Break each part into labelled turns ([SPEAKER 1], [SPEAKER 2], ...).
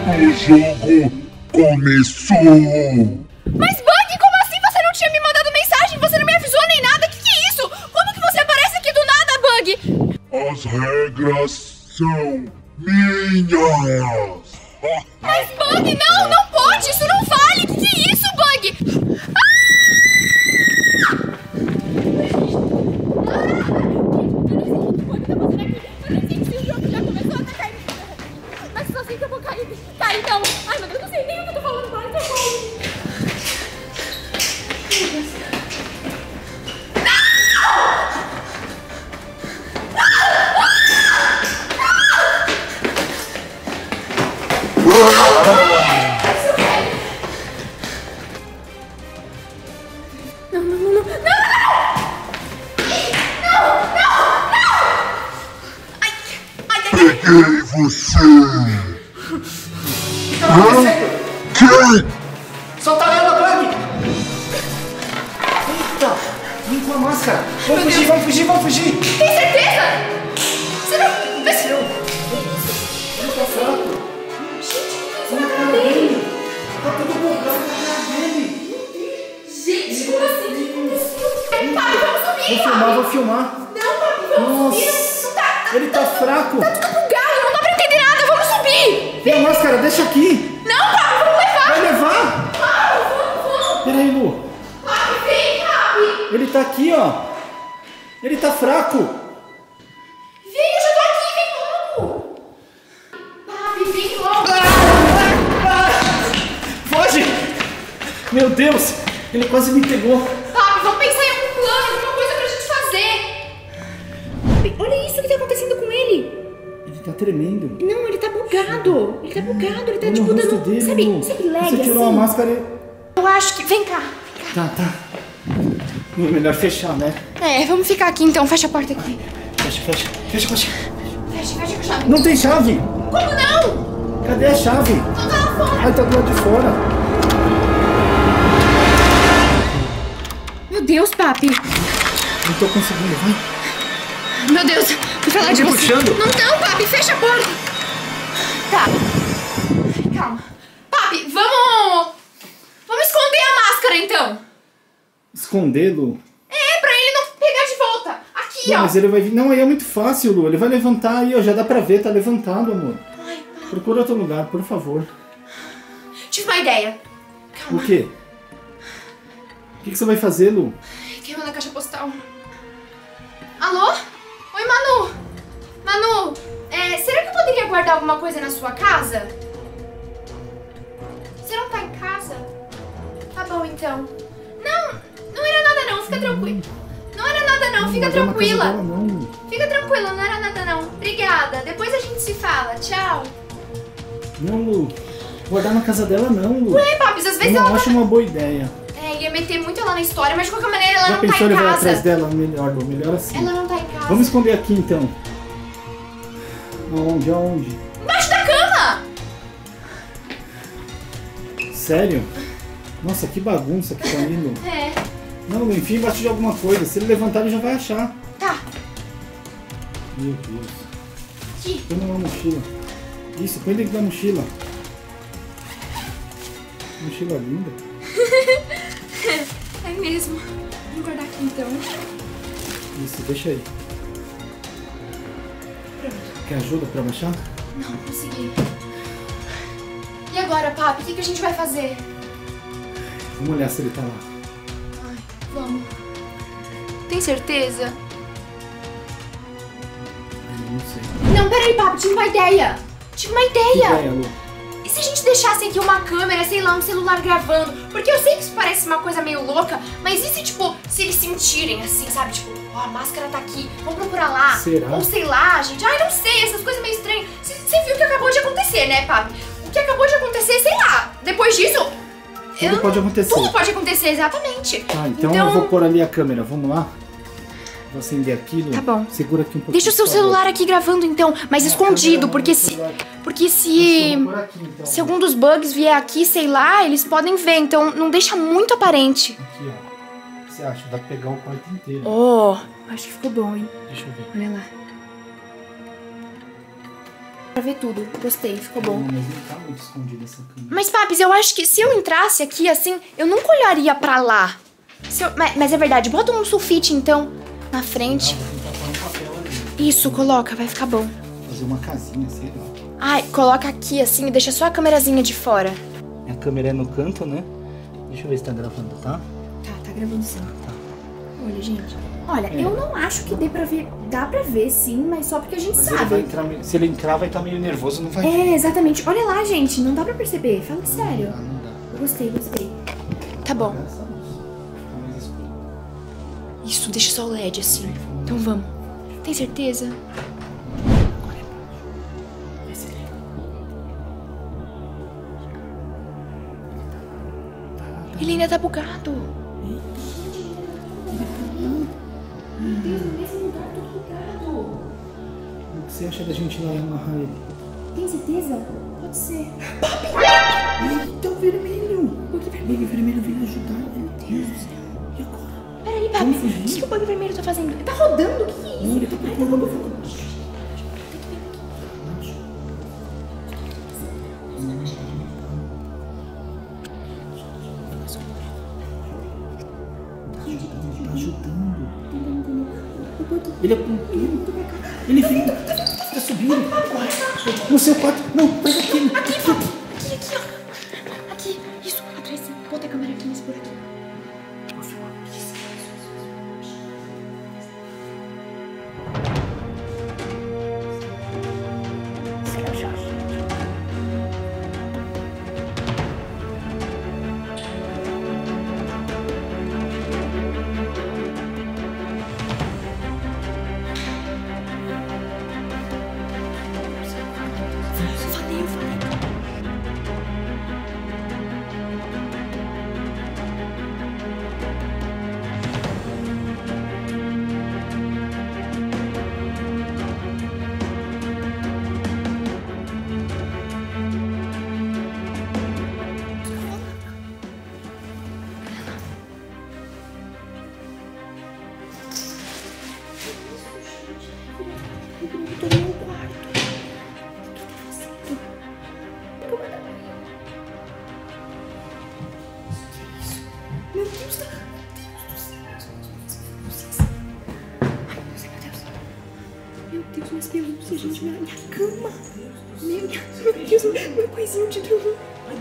[SPEAKER 1] O jogo começou!
[SPEAKER 2] Mas Bug, como assim você não tinha me mandado mensagem? Você não me avisou nem nada? Que é isso? Como que você aparece aqui do nada, Bug?
[SPEAKER 1] As regras são minhas!
[SPEAKER 2] Mas Bug, não pode! Isso não vale! Que é isso, Bug? Mas só sei que eu vou cair. Cair não! Ai, meu Deus, não sei nem o que eu tô falando mais.
[SPEAKER 1] Peguei você!
[SPEAKER 3] O que tá acontecendo?
[SPEAKER 1] Quem?
[SPEAKER 3] Solta ela, Bug! Eita! Vem com a máscara! Vamos fugir, vamos fugir, vamos fugir!
[SPEAKER 2] Tem certeza? Você não...
[SPEAKER 3] Desceu! Ele tá fraco! Olha a cara dele! Tá tudo bugado na cara dele!
[SPEAKER 2] Gente, como assim? Papi, vamos subir,
[SPEAKER 3] Vou filmar!
[SPEAKER 2] Não, papi, vamos subir!
[SPEAKER 3] Nossa!
[SPEAKER 2] Não tá
[SPEAKER 3] Ele tá fraco!
[SPEAKER 2] tudo bugado, não dá pra entender nada, vamos subir!
[SPEAKER 3] Vem a máscara, deixa aqui!
[SPEAKER 2] Não, papi, vamos levar!
[SPEAKER 3] Vai levar!
[SPEAKER 2] Vamos!
[SPEAKER 3] Peraí, Lu!
[SPEAKER 2] Papi, vem, papi!
[SPEAKER 3] Ele tá aqui, ó! Ele tá fraco!
[SPEAKER 2] Vem, eu já tô aqui, vem logo! Papi, vem logo!
[SPEAKER 3] Foge! Meu Deus! Ele quase me pegou!
[SPEAKER 2] Papi, vamos pensar em algum plano, alguma coisa pra gente fazer! Papi, olha isso que tá acontecendo com ele!
[SPEAKER 3] Ele tá tremendo!
[SPEAKER 2] Não, ele tá bugado! Ele tá bugado, ele tá
[SPEAKER 3] Olha
[SPEAKER 2] tipo
[SPEAKER 3] o rosto
[SPEAKER 2] dando...
[SPEAKER 3] dele, Lu.
[SPEAKER 2] Sabe lag
[SPEAKER 3] Você tirou
[SPEAKER 2] assim?
[SPEAKER 3] a máscara e...
[SPEAKER 2] Eu acho que... Vem cá!
[SPEAKER 3] Tá. Não, é melhor fechar, né?
[SPEAKER 2] É, vamos ficar aqui então, fecha a porta aqui.
[SPEAKER 3] Fecha.
[SPEAKER 2] Fecha com a chave.
[SPEAKER 3] Não tem chave!
[SPEAKER 2] Como não?
[SPEAKER 3] Cadê a chave?
[SPEAKER 2] Não tá lá fora.
[SPEAKER 3] Ai, tá do lado de fora.
[SPEAKER 2] Meu Deus, papi.
[SPEAKER 3] Não tô conseguindo, vai.
[SPEAKER 2] Meu Deus, vou falar de
[SPEAKER 3] me
[SPEAKER 2] você.
[SPEAKER 3] puxando.
[SPEAKER 2] Não, papi, fecha a porta. Tá. Calma. Papi, vamos esconder a máscara então.
[SPEAKER 3] Esconder, Lu?
[SPEAKER 2] É, pra ele não pegar de volta. Aqui,
[SPEAKER 3] Lu,
[SPEAKER 2] ó.
[SPEAKER 3] mas ele vai vir... Não, aí é muito fácil, Lu. Ele vai levantar aí, ó. Já dá pra ver, tá levantado, amor.
[SPEAKER 2] Ai, papi.
[SPEAKER 3] Procura outro lugar, por favor.
[SPEAKER 2] Tive uma ideia. Calma.
[SPEAKER 3] O quê? O que você vai fazer, Lu?
[SPEAKER 2] Queimou na caixa postal. Alô? Oi, Manu. Manu, será que eu poderia guardar alguma coisa na sua casa? Você não tá em casa? Tá bom, então. Não era nada não, fica tranquila. Não era nada não, fica
[SPEAKER 3] Não vai na casa
[SPEAKER 2] tranquila.
[SPEAKER 3] dela, não, Lu.
[SPEAKER 2] Fica tranquila, não era nada não. Obrigada, depois a gente se fala. Tchau.
[SPEAKER 3] Não, Lu. Guardar na casa dela, não, Lu.
[SPEAKER 2] Ué, papis, às
[SPEAKER 3] Eu
[SPEAKER 2] vezes
[SPEAKER 3] não
[SPEAKER 2] ela
[SPEAKER 3] acho uma boa ideia.
[SPEAKER 2] ia meter muito ela na história, mas de qualquer maneira ela
[SPEAKER 3] Já
[SPEAKER 2] não tá
[SPEAKER 3] pensou
[SPEAKER 2] em
[SPEAKER 3] em levar atrás
[SPEAKER 2] casa.
[SPEAKER 3] dela? Melhor, Lu. Melhor assim.
[SPEAKER 2] Ela não tá em casa.
[SPEAKER 3] Vamos esconder aqui, então. Aonde?
[SPEAKER 2] Embaixo da cama!
[SPEAKER 3] Sério? Nossa, que bagunça que tá indo.
[SPEAKER 2] É.
[SPEAKER 3] Não, Lu, enfia embaixo de alguma coisa. Se ele levantar, ele já vai achar.
[SPEAKER 2] Tá.
[SPEAKER 3] Meu Deus.
[SPEAKER 2] Aqui.
[SPEAKER 3] Põe numa mochila. Isso, põe dentro da mochila. Mochila linda.
[SPEAKER 2] É mesmo. Vamos guardar aqui então.
[SPEAKER 3] Isso, deixa aí.
[SPEAKER 2] Pronto.
[SPEAKER 3] Quer ajuda pra baixar?
[SPEAKER 2] Não, consegui. E agora, papi, o que a gente vai fazer?
[SPEAKER 3] Vamos olhar se ele tá lá.
[SPEAKER 2] Ai, vamos. Tem certeza?
[SPEAKER 3] Eu não sei.
[SPEAKER 2] Não, peraí, papi, tive uma ideia.
[SPEAKER 3] Que ideia, Lu?
[SPEAKER 2] E se a gente deixasse aqui uma câmera, sei lá, um celular gravando? Porque eu sei que isso parece uma coisa meio louca, mas e se, tipo, se eles sentirem assim, sabe? Tipo, ó, a máscara tá aqui, vamos procurar lá.
[SPEAKER 3] Será?
[SPEAKER 2] Ou sei lá, gente. Ai, não sei, essas coisas meio estranhas. Você viu o que acabou de acontecer, né, papi? O que acabou de acontecer, sei lá. Depois disso...
[SPEAKER 3] Tudo pode acontecer.
[SPEAKER 2] Tudo pode acontecer, exatamente.
[SPEAKER 3] Tá, então eu vou pôr ali a câmera. Vamos lá? Vou acender aquilo.
[SPEAKER 2] Tá bom.
[SPEAKER 3] Segura aqui um pouquinho.
[SPEAKER 2] Deixa o seu
[SPEAKER 3] por favor.
[SPEAKER 2] celular aqui gravando então, mas escondido, porque se... Porque se...
[SPEAKER 3] Eu vou pôr aqui, então.
[SPEAKER 2] Se algum dos bugs vier aqui, sei lá, eles podem ver, então não deixa muito aparente.
[SPEAKER 3] Aqui, ó. O que você acha? Dá pra pegar o quarto inteiro.
[SPEAKER 2] Oh, acho que ficou bom, hein?
[SPEAKER 3] Deixa eu ver.
[SPEAKER 2] Olha lá. Pra ver tudo. Gostei, ficou bom.
[SPEAKER 3] Não, mas não tá muito escondida essa câmera.
[SPEAKER 2] Mas, Papis, eu acho que se eu entrasse aqui assim, eu nunca olharia pra lá. Mas é verdade, bota um sulfite então na frente.
[SPEAKER 3] Vou tentar pôr um papel ali.
[SPEAKER 2] Isso, coloca, vai ficar bom.
[SPEAKER 3] Fazer uma casinha, sei lá.
[SPEAKER 2] Ai, coloca aqui assim e deixa só a câmerazinha de fora.
[SPEAKER 3] Minha câmera é no canto, né? Deixa eu ver se tá gravando, tá?
[SPEAKER 2] Tá gravando sim.
[SPEAKER 3] Tá.
[SPEAKER 2] Olha, gente. Olha, eu não acho que dê pra ver. Dá pra ver sim, mas só porque a gente
[SPEAKER 3] Mas
[SPEAKER 2] sabe.
[SPEAKER 3] ele vai entrar, se ele entrar, vai estar meio nervoso, não vai.
[SPEAKER 2] É, exatamente. Olha lá, gente. Não dá pra perceber. Fala sério.
[SPEAKER 3] Não dá.
[SPEAKER 2] Eu gostei. Tá bom.
[SPEAKER 3] Essa luz. Fica mais escuro.
[SPEAKER 2] Isso, deixa só o LED assim. Então vamos. Tem certeza? Ele ainda tá bugado. Meu Deus, no mesmo lugar, tudo bugado.
[SPEAKER 3] O que você acha da gente ir lá e amarrar ele?
[SPEAKER 2] Tem certeza? Pode ser.
[SPEAKER 3] Eita, o vermelho! O bug vermelho veio ajudar. Meu Deus do céu. E agora?
[SPEAKER 2] Peraí, Papi. O que o bug vermelho tá fazendo? Ele tá rodando? O que é isso?
[SPEAKER 3] Não, ele tá procurando fogo. Tá ajudando. Ele apontou. Ele veio. Tá subindo. Corre. No seu quarto. Não, vai daqui.
[SPEAKER 2] Aqui, ó. Aqui. Isso, atrás. Bota a câmera aqui nesse buraco. Mas pelúcia, gente, minha cama. Meu Deus, meu coisinho de dormir.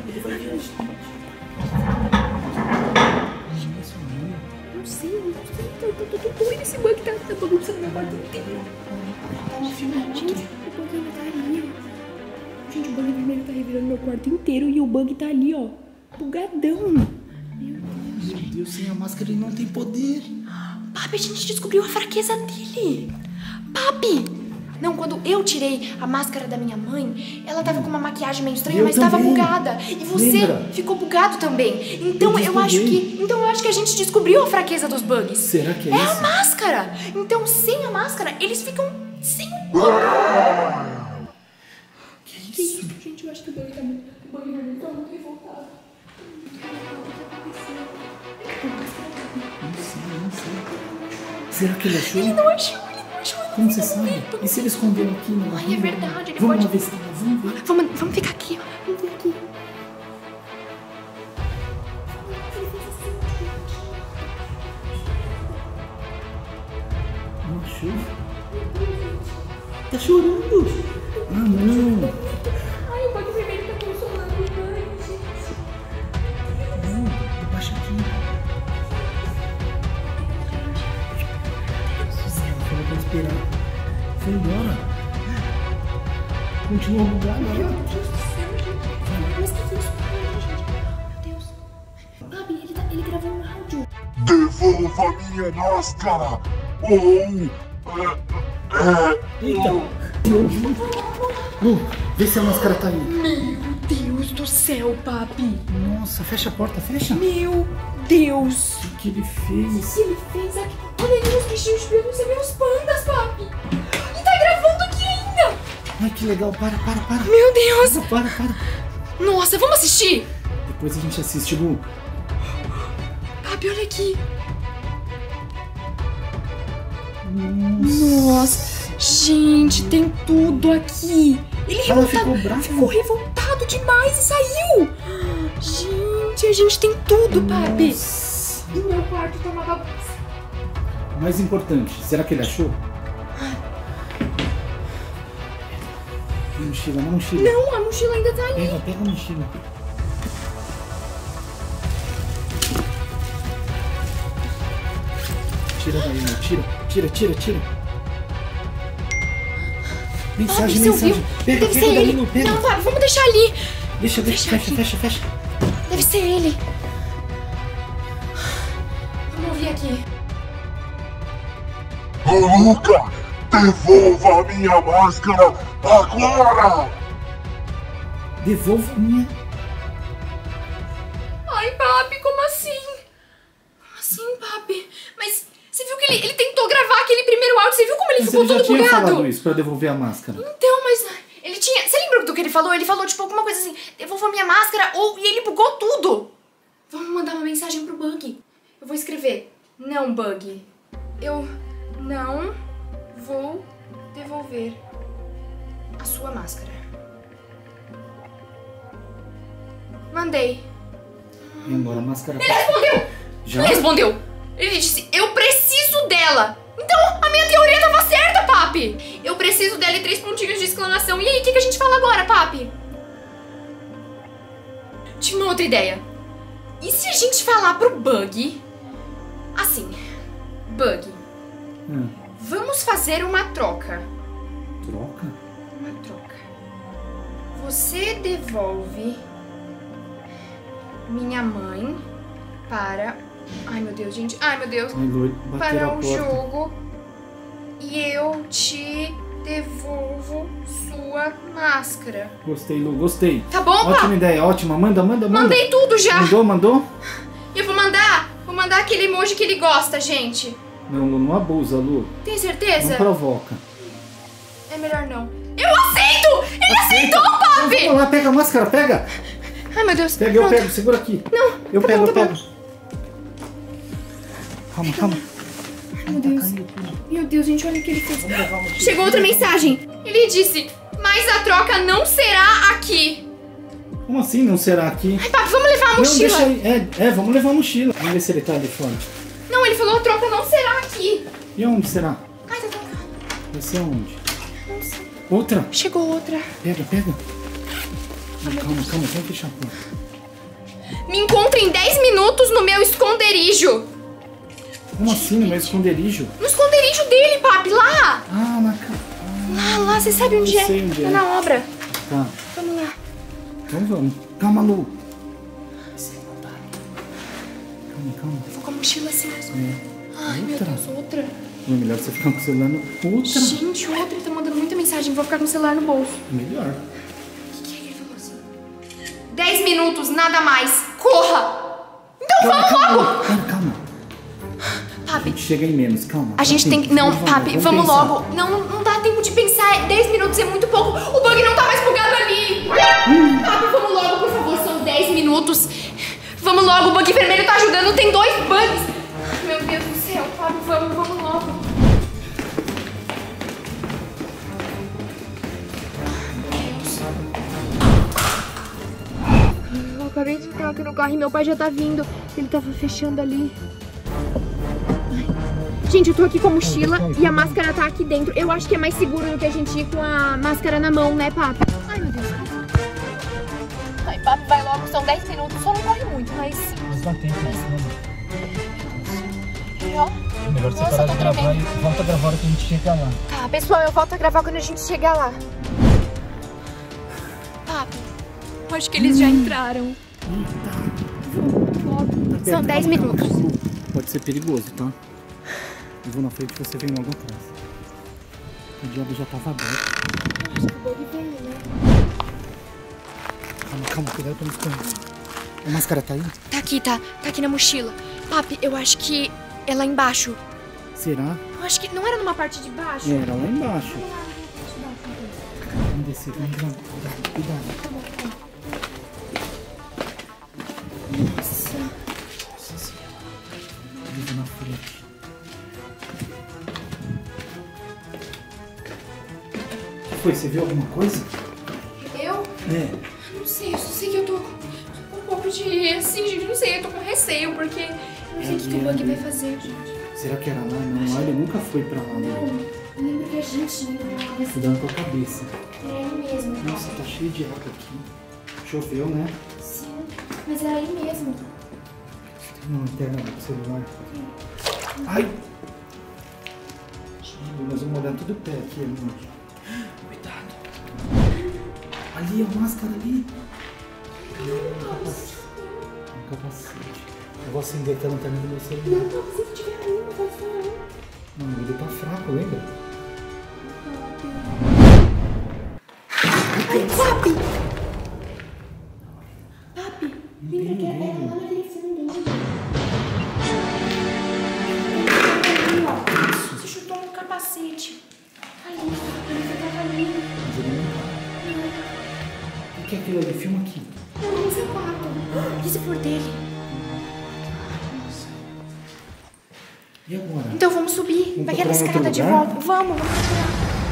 [SPEAKER 2] Não sei. Tô doido esse bug tá bagunçando meu quarto inteiro. Gente, o bug ainda tá ali, ó. Gente, o bug vermelho tá revirando meu quarto inteiro e o bug tá ali, ó. Bugadão.
[SPEAKER 3] Meu Deus, sem a máscara ele não tem poder.
[SPEAKER 2] Papi, a gente descobriu a fraqueza dele. Papi! Não, quando eu tirei a máscara da minha mãe, ela tava com uma maquiagem meio estranha, mas tava bugada. E você ficou bugado também. Então eu acho que a gente descobriu a fraqueza dos bugs.
[SPEAKER 3] Será que é
[SPEAKER 2] isso?
[SPEAKER 3] isso?
[SPEAKER 2] É a máscara. Então, sem a máscara, eles ficam sem o bug. Que isso? Gente, eu acho que o bug tá muito revoltado.
[SPEAKER 3] Não sei. Será que ele achou?
[SPEAKER 2] Ele não achou.
[SPEAKER 3] Como você sabe? E se ele escondeu aqui na rua?
[SPEAKER 2] Ai, é verdade, ele
[SPEAKER 3] vamos
[SPEAKER 2] pode...
[SPEAKER 3] lá ver se tá, vamos ver.
[SPEAKER 2] Vamos ficar aqui, ó. Vamos ver aqui.
[SPEAKER 3] Não achou? Tá chorando. Ah, não.
[SPEAKER 2] Ai, o bug vermelho tá consolando a mãe, gente.
[SPEAKER 3] Não, abaixa aqui. Falou pra esperar. Foi embora. Continua bugado.
[SPEAKER 2] Meu Deus do céu, gente. Mas que isso? Meu Deus. Papi, ele gravou um áudio.
[SPEAKER 1] Devolva minha máscara! Ou...
[SPEAKER 3] Lu, vê se a máscara tá aí.
[SPEAKER 2] Meu Deus do céu, papi.
[SPEAKER 3] Nossa, fecha a porta, fecha.
[SPEAKER 2] Meu Deus.
[SPEAKER 3] O que ele fez?
[SPEAKER 2] O que ele fez aqui? Olha aí os bichinhos de pelúcia, meus pandas, papi. E tá gravando aqui ainda.
[SPEAKER 3] Ai, que legal. Para.
[SPEAKER 2] Meu Deus.
[SPEAKER 3] Para.
[SPEAKER 2] Nossa, vamos assistir?
[SPEAKER 3] Depois a gente assiste, Lu.
[SPEAKER 2] Papi, olha aqui. Nossa. Gente, tem tudo aqui. Ele
[SPEAKER 3] ficou
[SPEAKER 2] revoltado demais e saiu. Gente, a gente tem tudo, papi. E meu quarto tá uma bagunça.
[SPEAKER 3] O mais importante, será que ele achou? Na mochila.
[SPEAKER 2] Não, a mochila ainda tá ali.
[SPEAKER 3] Pega a mochila. Tira daí, meu. Tira. Mensagem. Pega daí, meu. Pega.
[SPEAKER 2] Não, papi, vamos deixar ali.
[SPEAKER 3] Deixa. Fecha.
[SPEAKER 2] Deve ser ele. Vamos ouvir aqui.
[SPEAKER 1] Ô, Luca, devolva a minha máscara agora!
[SPEAKER 3] Devolva a minha...
[SPEAKER 2] Ai, papi, como assim? Como assim, papi? Mas você viu que ele tentou gravar aquele primeiro áudio? Você viu como ele ficou todo bugado?
[SPEAKER 3] Ele já tinha falado isso pra devolver a máscara.
[SPEAKER 2] Então, mas ele tinha... Você lembra do que ele falou? Ele falou, tipo, alguma coisa assim, devolva a minha máscara, e ele bugou tudo. Vamos mandar uma mensagem pro Bug. Eu vou escrever, não, Bug. Eu não vou devolver a sua máscara. Mandei.
[SPEAKER 3] E agora a máscara...
[SPEAKER 2] Ele respondeu!
[SPEAKER 3] Já?
[SPEAKER 2] Ele respondeu. Ele disse, eu preciso dela. Então, a minha teoria tava certa, papi. Eu preciso dela e 3 pontinhos de exclamação. E aí, o que a gente fala agora, papi? Tive uma outra ideia. E se a gente falar pro Bug... Assim, Bug, vamos fazer uma troca.
[SPEAKER 3] Troca?
[SPEAKER 2] Uma troca. Você devolve minha mãe para... Ai, meu Deus, gente. Ai, meu Deus. Para o jogo. E eu te devolvo sua máscara.
[SPEAKER 3] Gostei, Lu, gostei.
[SPEAKER 2] Tá bom, pá?
[SPEAKER 3] Ótima ideia, ótima. Manda.
[SPEAKER 2] Mandei tudo já.
[SPEAKER 3] Mandou?
[SPEAKER 2] E eu vou mandar aquele emoji que ele gosta, gente.
[SPEAKER 3] Não, Lu, não abusa, Lu.
[SPEAKER 2] Tem certeza?
[SPEAKER 3] Não provoca.
[SPEAKER 2] É melhor não. Eu aceito! Ele aceitou, papi!
[SPEAKER 3] Vamos lá, pega a máscara, pega.
[SPEAKER 2] Ai, meu Deus.
[SPEAKER 3] Pega, eu pego, segura aqui.
[SPEAKER 2] Não,
[SPEAKER 3] eu
[SPEAKER 2] tá
[SPEAKER 3] pego,
[SPEAKER 2] bom,
[SPEAKER 3] eu
[SPEAKER 2] tá
[SPEAKER 3] pego. Calma.
[SPEAKER 2] Ai, meu Deus. Meu Deus, gente, olha o que ele fez.
[SPEAKER 3] Vamos levar uma mochila.
[SPEAKER 2] Chegou outra mensagem. Ele disse, mas a troca não será aqui.
[SPEAKER 3] Como assim não será aqui?
[SPEAKER 2] Ai, papi, vamos levar a mochila.
[SPEAKER 3] Não, deixa aí. Vamos levar a mochila. Vamos ver se ele tá ali fora.
[SPEAKER 2] Não, ele falou a troca não será aqui.
[SPEAKER 3] E onde será?
[SPEAKER 2] Ai, tá trancado.
[SPEAKER 3] Vai ser onde?
[SPEAKER 2] Não sei.
[SPEAKER 3] Outra?
[SPEAKER 2] Chegou outra.
[SPEAKER 3] Pega. Calma, vamos fechar a porta.
[SPEAKER 2] Me encontre em 10 minutos no meu esconderijo.
[SPEAKER 3] Como assim, no meu esconderijo?
[SPEAKER 2] No esconderijo dele, papi, lá.
[SPEAKER 3] Ah, na casa.
[SPEAKER 2] Lá, você sabe onde é?
[SPEAKER 3] Sei onde é.
[SPEAKER 2] Tá na obra.
[SPEAKER 3] Tá.
[SPEAKER 2] Vamos lá.
[SPEAKER 3] Então vamos. Calma, Lu. Calma.
[SPEAKER 2] Vou com a mochila assim mesmo. Ai, meu
[SPEAKER 3] Outra?
[SPEAKER 2] Deus, outra.
[SPEAKER 3] É melhor você ficar com o celular no... Outra?
[SPEAKER 2] Gente, outra. Ele tá mandando muita mensagem. Vou ficar com o celular no bolso.
[SPEAKER 3] Melhor.
[SPEAKER 2] O que ele falou assim? 10 minutos, nada mais. Corra! Então vamos logo!
[SPEAKER 3] Calma. A
[SPEAKER 2] Papi,
[SPEAKER 3] gente chega em menos, calma.
[SPEAKER 2] a gente tem que... Não, papi, vamos logo. Não dá tempo de pensar. 10 minutos é muito pouco. O bug não tá mais bugado ali. Papi, vamos logo, por favor. São 10 minutos. Vamos logo, o bug vermelho tá ajudando. Tem 2 bugs. Ai, meu Deus do céu, papi, vamos logo. Eu acabei de entrar aqui no carro e meu pai já tá vindo. Ele tava fechando ali. Gente, eu tô aqui com a mochila e a máscara tá aqui dentro. Eu acho que é mais seguro do que a gente ir com a máscara na mão, né, papi? Ai, meu Deus. Ai, papi, vai logo. São 10 minutos. Só não corre muito, mas...
[SPEAKER 3] Mas dá tempo, né?
[SPEAKER 2] Ó.
[SPEAKER 3] Melhor você parar de gravar e volta a gravar quando a gente chegar lá.
[SPEAKER 2] Tá, pessoal, eu volto a gravar quando a gente chegar lá. Papi, eu acho que eles já entraram. São 10 minutos.
[SPEAKER 3] Pode ser perigoso, tá? Eu vou na frente e você vem logo atrás. O diabo já tava aberto.
[SPEAKER 2] Acho que o bug veio, né?
[SPEAKER 3] Calma, cuidado pra não escorrer. A máscara tá aí?
[SPEAKER 2] Tá aqui na mochila. Papi, eu acho que é lá embaixo.
[SPEAKER 3] Será?
[SPEAKER 2] Eu acho que não era numa parte de baixo.
[SPEAKER 3] Era lá embaixo. Vamos descer, vamos lá. Cuidado. Nossa senhora. Vivo na frente. O que foi? Você viu alguma coisa? É.
[SPEAKER 2] Não sei, eu só sei que eu tô com um pouco de... Assim, gente, não sei, eu tô com receio, porque eu não sei o que o Bug vai fazer, gente.
[SPEAKER 3] Será que era lá? Não, lá ele nunca foi pra lá.
[SPEAKER 2] Não, eu lembro que a gente ia lá.
[SPEAKER 3] Cuidando com a cabeça.
[SPEAKER 2] É ele mesmo.
[SPEAKER 3] Nossa, tá cheio de água aqui. Choveu, né?
[SPEAKER 2] Sim, mas era aí mesmo.
[SPEAKER 3] Tem uma lanterna do celular. Ai! Nós vamos olhar tudo o pé aqui, amor. Cuidado. Ali, a máscara ali. Um capacete. Eu vou acender aquela lanterna do meu celular.
[SPEAKER 2] Não, se ele tiver aí, não vai falar.
[SPEAKER 3] Não, ele tá fraco, lembra?
[SPEAKER 2] Ai, papi! Papi, vem pra cá, lá na direção dele. Você chutou no capacete. Ali, ele tava ali.
[SPEAKER 3] Mas ele não tá. O que é aquilo ali? Filma aqui.
[SPEAKER 2] Não, esse é o quarto. E se for dele?
[SPEAKER 3] E agora?
[SPEAKER 2] Então vamos subir.
[SPEAKER 3] Vamos
[SPEAKER 2] Vai aquela
[SPEAKER 3] procurar
[SPEAKER 2] escada
[SPEAKER 3] outro
[SPEAKER 2] de
[SPEAKER 3] lugar?
[SPEAKER 2] volta. Vamos procurar.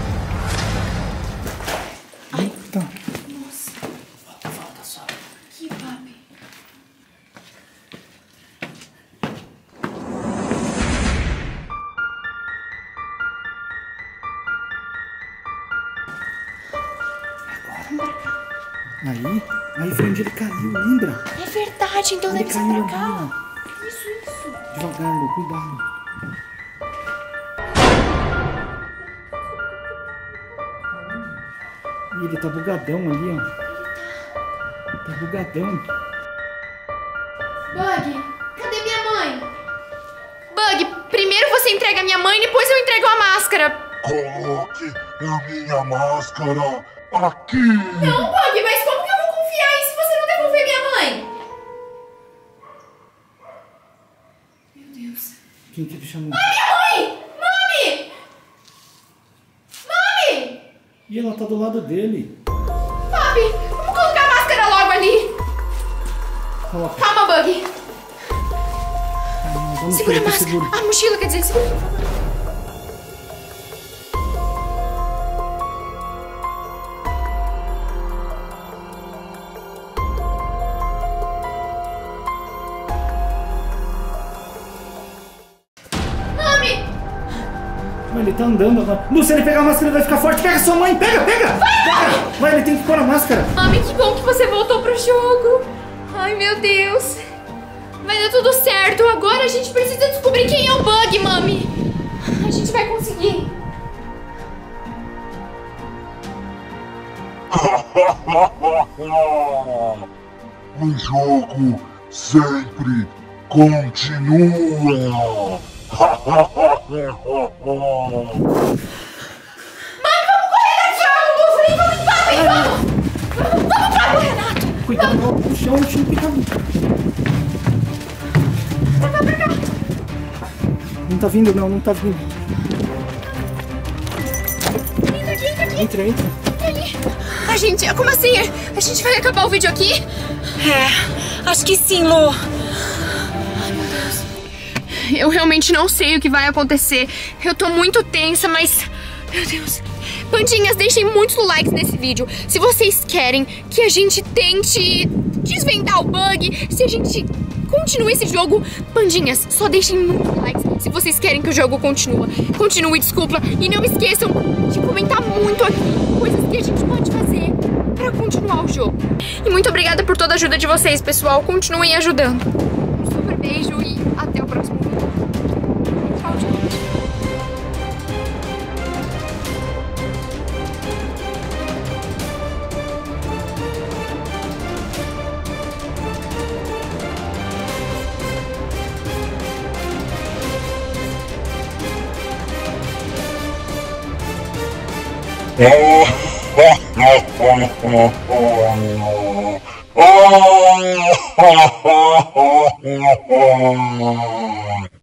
[SPEAKER 2] Ai,
[SPEAKER 3] Tá.
[SPEAKER 2] nossa.
[SPEAKER 3] Volta só.
[SPEAKER 2] Que papi.
[SPEAKER 3] Aí foi onde ele caiu, lembra?
[SPEAKER 2] É verdade, então
[SPEAKER 3] Ele
[SPEAKER 2] deve ser
[SPEAKER 3] caiu
[SPEAKER 2] pra
[SPEAKER 3] ali,
[SPEAKER 2] cá.
[SPEAKER 3] ó.
[SPEAKER 2] Isso.
[SPEAKER 3] Devagar, Lu, cuidado. Ih, ele tá bugadão ali, ó. Tá bugadão.
[SPEAKER 2] Bug, cadê minha mãe? Bug, primeiro você entrega a minha mãe, depois eu entrego a máscara.
[SPEAKER 1] Coloque a minha máscara aqui.
[SPEAKER 2] Não, Bug, mas como que eu vou confiar em se você não devolver minha mãe? Meu Deus.
[SPEAKER 3] Quem que ele chamou?
[SPEAKER 2] Minha mãe! Mami! Mami!
[SPEAKER 3] E ela tá do lado dele.
[SPEAKER 2] Papi, vamos colocar a máscara logo ali.
[SPEAKER 3] Coloca.
[SPEAKER 2] Calma, Bug.
[SPEAKER 3] Vamos
[SPEAKER 2] Segura a
[SPEAKER 3] pegar
[SPEAKER 2] máscara.
[SPEAKER 3] seguro.
[SPEAKER 2] A mochila, quer dizer, segura. Mami!
[SPEAKER 3] Mas ele tá andando agora. Lu, se ele pegar a máscara, ele vai ficar forte. Pega sua mãe, pega, pega! Pega! Vai, ele tem que pôr a máscara.
[SPEAKER 2] Mami, que bom que você voltou pro jogo. Ai, meu Deus. Vai dar tudo certo. Agora a gente precisa descobrir quem é o Bug, Mami. A gente vai conseguir.
[SPEAKER 1] O jogo sempre continua.
[SPEAKER 3] Cuidado, no chão, o chão picado. Não tá vindo, não, não tá vindo.
[SPEAKER 2] Entra aqui, entra aqui.
[SPEAKER 3] Entra, entra.
[SPEAKER 2] A gente, como assim? A gente vai acabar o vídeo aqui?
[SPEAKER 4] É, acho que sim, Lu.
[SPEAKER 2] Eu realmente não sei o que vai acontecer. Eu tô muito tensa, mas... Meu Deus. Pandinhas, deixem muitos likes nesse vídeo. Se vocês querem que a gente tente desvendar o bug, se a gente continue esse jogo, pandinhas, só deixem muitos likes se vocês querem que o jogo continue, desculpa. E não esqueçam de comentar muito aqui coisas que a gente pode fazer pra continuar o jogo. E muito obrigada por toda a ajuda de vocês, pessoal. Continuem ajudando. Um super beijo e até o próximo vídeo. Tchau, gente.
[SPEAKER 1] Oh,